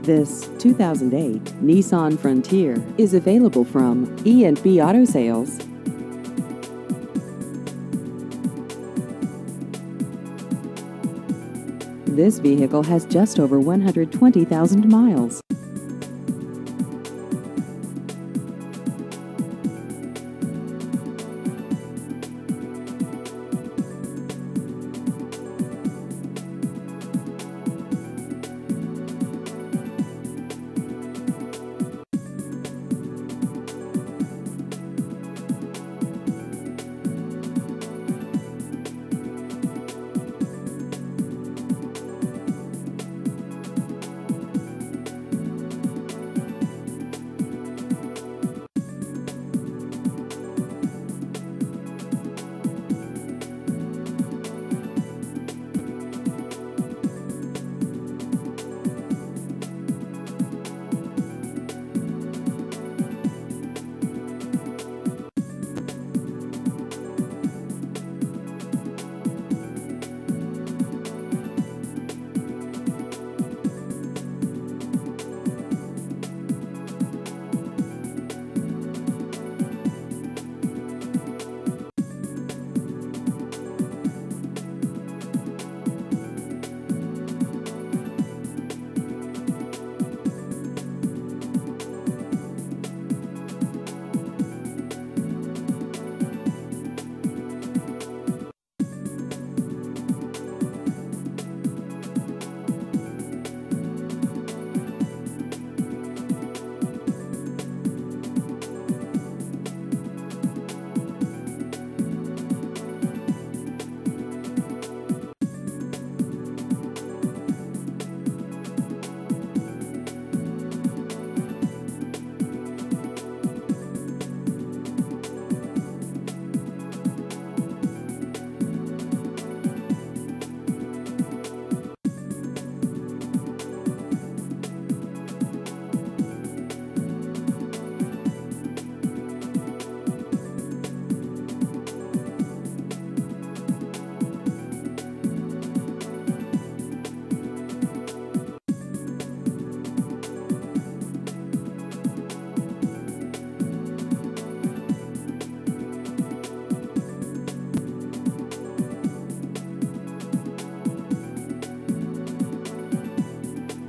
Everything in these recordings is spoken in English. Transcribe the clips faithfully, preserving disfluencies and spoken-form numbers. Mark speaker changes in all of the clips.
Speaker 1: This two thousand eight Nissan Frontier is available from E and B Auto Sales. This vehicle has just over one hundred twenty thousand miles.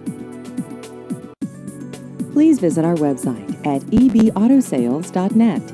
Speaker 1: Please visit our website at e b auto sales dot net.